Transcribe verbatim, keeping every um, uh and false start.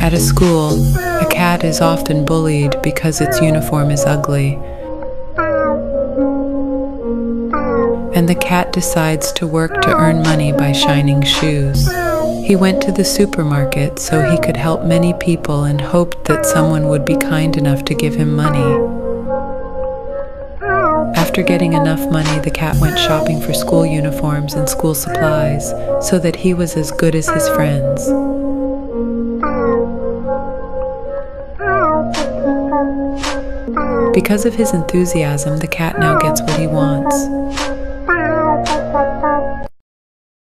At a school, a cat is often bullied because its uniform is ugly. And the cat decides to work to earn money by shining shoes. He went to the supermarket so he could help many people and hoped that someone would be kind enough to give him money. After getting enough money, the cat went shopping for school uniforms and school supplies so that he was as good as his friends. Because of his enthusiasm, the cat now gets what he wants.